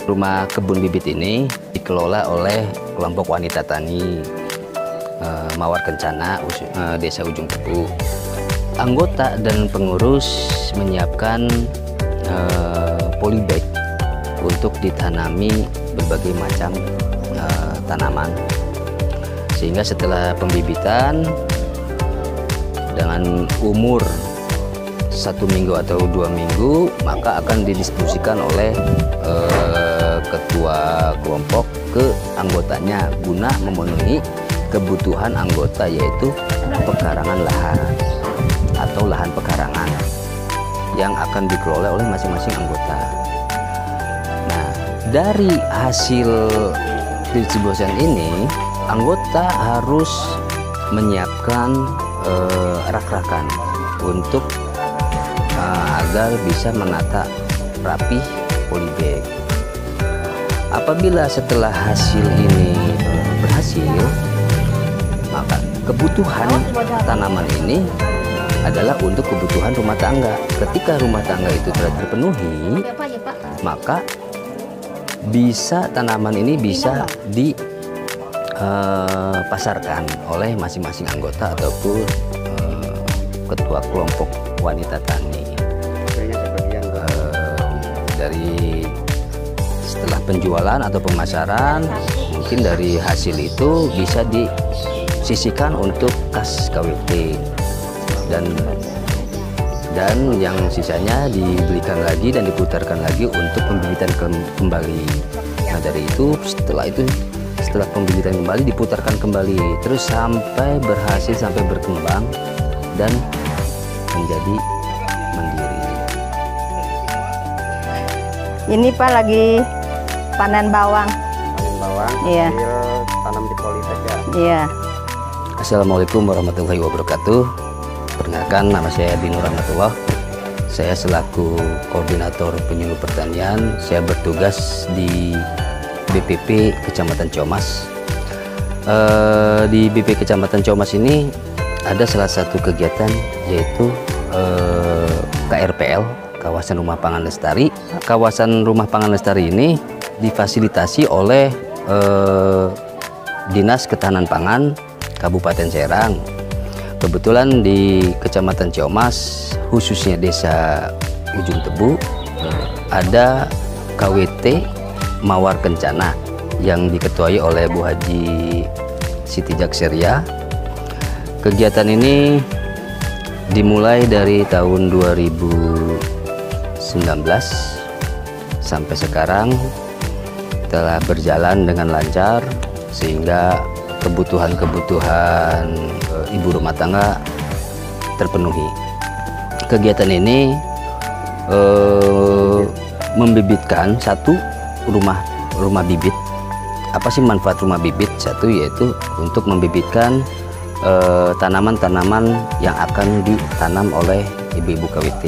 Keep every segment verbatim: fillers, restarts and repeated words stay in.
Rumah kebun bibit ini dikelola oleh kelompok wanita tani eh, Mawar Kencana, eh, Desa Ujung Tebu. Anggota dan pengurus menyiapkan eh, polybag untuk ditanami berbagai macam eh, tanaman, sehingga setelah pembibitan dengan umur satu minggu atau dua minggu maka akan didistribusikan oleh eh, ketua kelompok ke anggotanya guna memenuhi kebutuhan anggota, yaitu pekarangan lahan atau lahan pekarangan yang akan dikelola oleh masing-masing anggota. Nah, dari hasil distribusian ini anggota harus menyiapkan eh, rak-rakan untuk agar bisa menata rapi polybag. Apabila setelah hasil ini berhasil, maka kebutuhan tanaman ini adalah untuk kebutuhan rumah tangga. Ketika rumah tangga itu telah terpenuhi, maka bisa tanaman ini bisa dipasarkan uh, oleh masing-masing anggota ataupun uh, ketua kelompok wanita tani. Dari setelah penjualan atau pemasaran, mungkin dari hasil itu bisa disisihkan untuk kas K W T, dan dan yang sisanya dibelikan lagi dan diputarkan lagi untuk pembibitan kembali. Nah, dari itu setelah itu setelah pembibitan kembali diputarkan kembali terus sampai berhasil, sampai berkembang dan menjadi mandiri. Ini Pak lagi panen bawang. Panen bawang, iya. Tanam di polybag ya? Iya. Assalamualaikum warahmatullahi wabarakatuh. Perkenalkan, nama saya Binur Rahmatullah. Saya selaku koordinator penyuluh pertanian. Saya bertugas di B P P Kecamatan Ciomas. E, di B P P Kecamatan Ciomas ini ada salah satu kegiatan, yaitu e, K R P L, Kawasan Rumah Pangan Lestari. Kawasan Rumah Pangan Lestari ini difasilitasi oleh eh, Dinas Ketahanan Pangan Kabupaten Serang. Kebetulan di Kecamatan Ciomas, khususnya Desa Ujung Tebu, ada K W T Mawar Kencana yang diketuai oleh Bu Haji Siti Jakseria. Kegiatan ini dimulai dari tahun dua ribu sembilan belas sampai sekarang telah berjalan dengan lancar, sehingga kebutuhan-kebutuhan e, ibu rumah tangga terpenuhi. Kegiatan ini e, membibitkan satu rumah rumah bibit. Apa sih manfaat rumah bibit? Satu yaitu untuk membibitkan tanaman-tanaman e, yang akan ditanam oleh ibu-ibu K W T.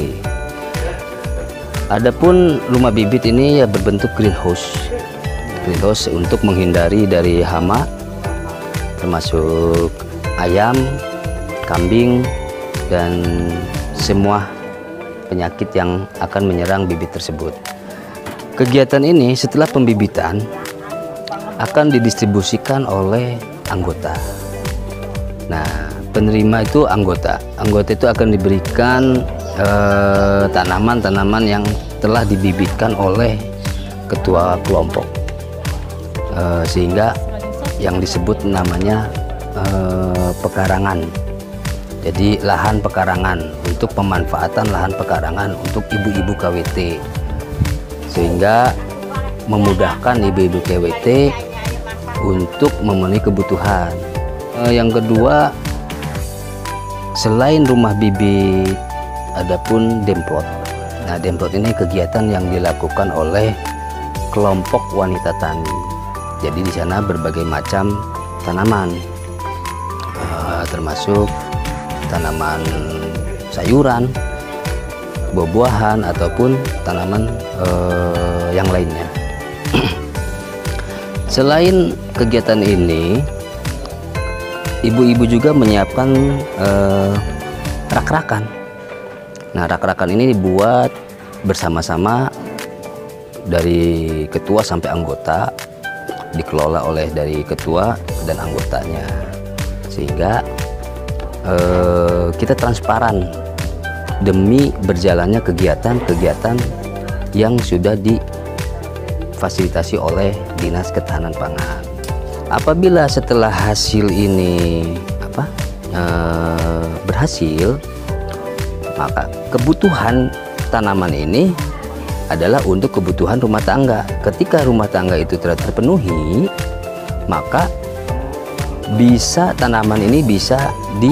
Adapun rumah bibit ini ya berbentuk greenhouse, greenhouse untuk menghindari dari hama, termasuk ayam, kambing, dan semua penyakit yang akan menyerang bibit tersebut. Kegiatan ini setelah pembibitan akan didistribusikan oleh anggota. Nah, penerima itu anggota. Anggota itu akan diberikan tanaman-tanaman eh, yang telah dibibitkan oleh ketua kelompok, eh, sehingga yang disebut namanya eh, pekarangan. Jadi lahan pekarangan, untuk pemanfaatan lahan pekarangan untuk ibu-ibu K W T, sehingga memudahkan ibu-ibu K W T untuk memenuhi kebutuhan. Eh, yang kedua, selain rumah bibit, adapun demplot. Nah, demplot ini kegiatan yang dilakukan oleh kelompok wanita tani. Jadi di sana berbagai macam tanaman, uh, termasuk tanaman sayuran, buah-buahan ataupun tanaman uh, yang lainnya. Selain kegiatan ini, ibu-ibu juga menyiapkan uh, rak-rakan. Nah, rak-rakan ini dibuat bersama-sama dari ketua sampai anggota, dikelola oleh dari ketua dan anggotanya, sehingga eh, kita transparan demi berjalannya kegiatan-kegiatan yang sudah difasilitasi oleh Dinas Ketahanan Pangan. Apabila setelah hasil ini apa eh, berhasil, maka kebutuhan tanaman ini adalah untuk kebutuhan rumah tangga. Ketika rumah tangga itu telah terpenuhi, maka bisa tanaman ini bisa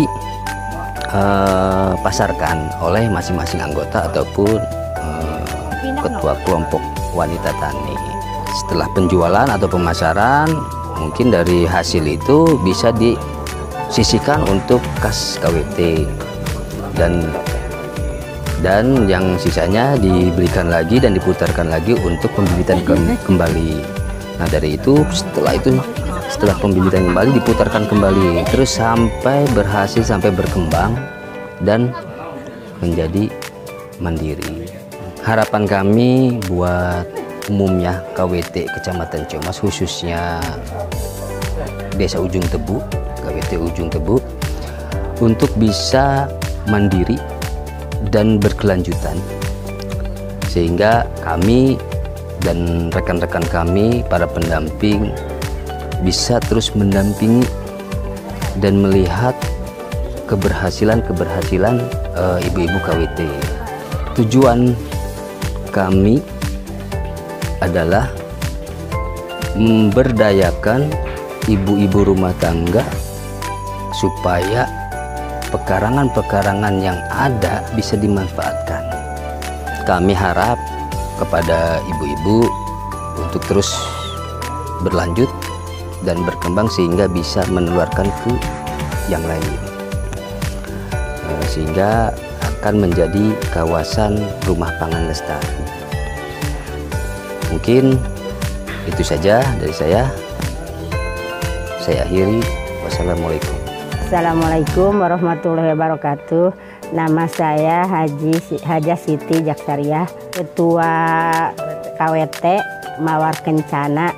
dipasarkan uh, oleh masing-masing anggota ataupun uh, ketua kelompok wanita tani. Setelah penjualan atau pemasaran, mungkin dari hasil itu bisa disisihkan untuk kas K W T, dan dan yang sisanya dibelikan lagi dan diputarkan lagi untuk pembibitan ke kembali. Nah, dari itu setelah itu setelah pembibitan kembali diputarkan kembali terus sampai berhasil, sampai berkembang dan menjadi mandiri. Harapan kami buat umumnya K W T Kecamatan Ciamas, khususnya Desa Ujung Tebu, K W T Ujung Tebu, untuk bisa mandiri dan berkelanjutan, sehingga kami dan rekan-rekan kami, para pendamping, bisa terus mendampingi dan melihat keberhasilan-keberhasilan ibu-ibu K W T. Tujuan kami adalah memberdayakan ibu-ibu rumah tangga supaya pekarangan-pekarangan yang ada bisa dimanfaatkan. Kami harap kepada ibu-ibu untuk terus berlanjut dan berkembang sehingga bisa menularkan ke yang lain, sehingga akan menjadi kawasan rumah pangan lestari. Mungkin itu saja dari saya. Saya akhiri. Wassalamualaikum. Assalamualaikum warahmatullahi wabarakatuh. Nama saya Haji Haja Siti Jaksariah, Ketua K W T Mawar Kencana,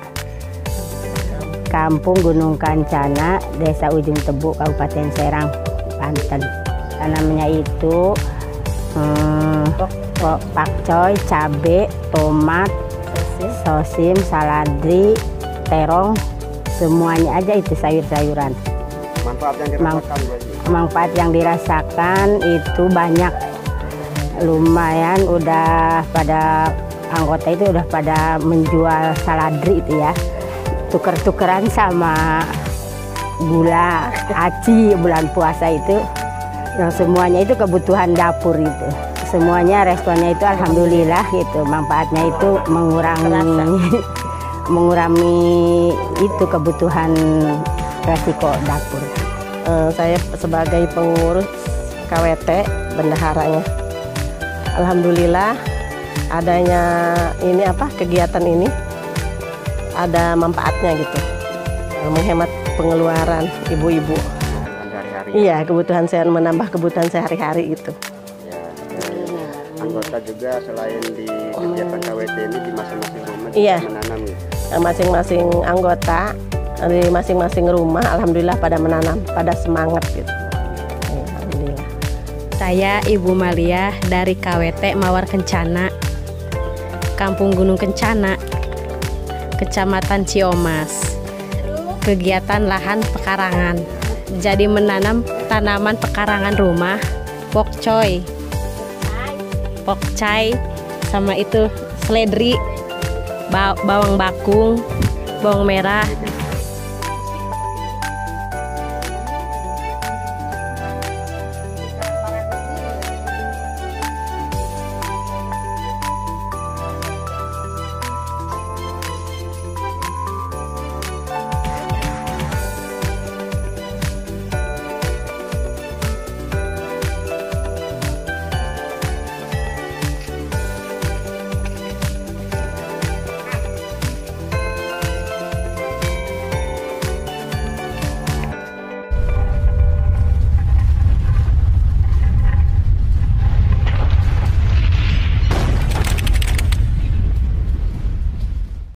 Kampung Gunung Kancana, Desa Ujung Tebu, Kabupaten Serang, Banten. Tanamnya itu hmm, pakcoy, cabe, tomat, sosim, saladri, terong, semuanya aja itu sayur-sayuran. Manfaat yang dirasakan, manfaat yang dirasakan itu banyak, lumayan. Udah pada anggota itu udah pada menjual saladri itu ya, tuker-tukeran sama gula aci bulan puasa itu, yang semuanya itu kebutuhan dapur itu. Semuanya responnya itu alhamdulillah gitu, manfaatnya itu mengurangi mengurangi itu kebutuhan resiko dapur. Uh, saya sebagai pengurus K W T bendaharanya. Alhamdulillah adanya ini apa kegiatan ini ada manfaatnya gitu, menghemat pengeluaran ibu-ibu. Iya, kebutuhan saya menambah kebutuhan sehari-hari itu. Ya, eh, anggota juga selain di kegiatan K W T ini di masing-masing rumah iya, menanam. Masing-masing anggota di masing-masing rumah alhamdulillah pada menanam, pada semangat gitu. Alhamdulillah. Saya Ibu Malia dari K W T Mawar Kencana, Kampung Gunung Kencana, Kecamatan Ciamas. Kegiatan lahan pekarangan. Jadi menanam tanaman pekarangan rumah, pokcoy, pokcai, sama itu seledri, bawang bakung, bawang merah,